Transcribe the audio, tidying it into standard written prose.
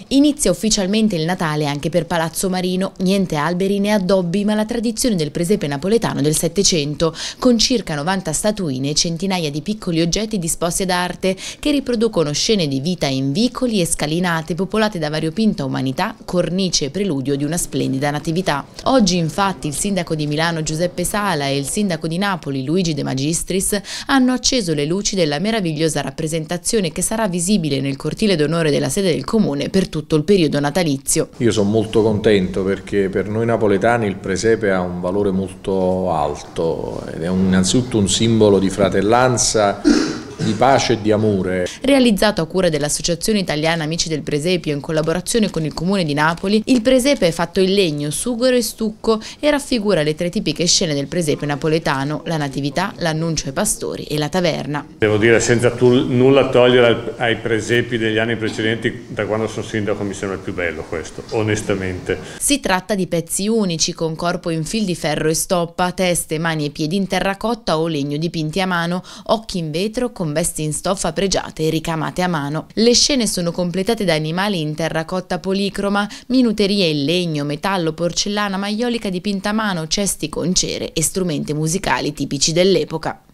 Inizia ufficialmente il Natale anche per Palazzo Marino, niente alberi né addobbi ma la tradizione del presepe napoletano del Settecento, con circa 90 statuine e centinaia di piccoli oggetti disposti ad arte che riproducono scene di vita in vicoli e scalinate popolate da variopinta umanità, cornice e preludio di una splendida natività. Oggi infatti il sindaco di Milano Giuseppe Sala e il sindaco di Napoli Luigi De Magistris hanno acceso le luci della meravigliosa rappresentazione che sarà visibile nel cortile d'onore della sede del comune per tutto il periodo natalizio. Io sono molto contento perché per noi napoletani il presepe ha un valore molto alto ed è innanzitutto un simbolo di fratellanza, di pace e di amore. Realizzato a cura dell'Associazione Italiana Amici del Presepio in collaborazione con il Comune di Napoli, il presepe è fatto in legno, sughero e stucco e raffigura le tre tipiche scene del presepe napoletano: la natività, l'annuncio ai pastori e la taverna. Devo dire, senza nulla togliere ai presepi degli anni precedenti, da quando sono sindaco mi sembra il più bello questo, onestamente. Si tratta di pezzi unici con corpo in fil di ferro e stoppa, teste, mani e piedi in terracotta o legno dipinti a mano, occhi in vetro con vesti in stoffa pregiate e ricamate a mano. Le scene sono completate da animali in terracotta policroma, minuterie in legno, metallo, porcellana maiolica dipinta a mano, cesti con cere e strumenti musicali tipici dell'epoca.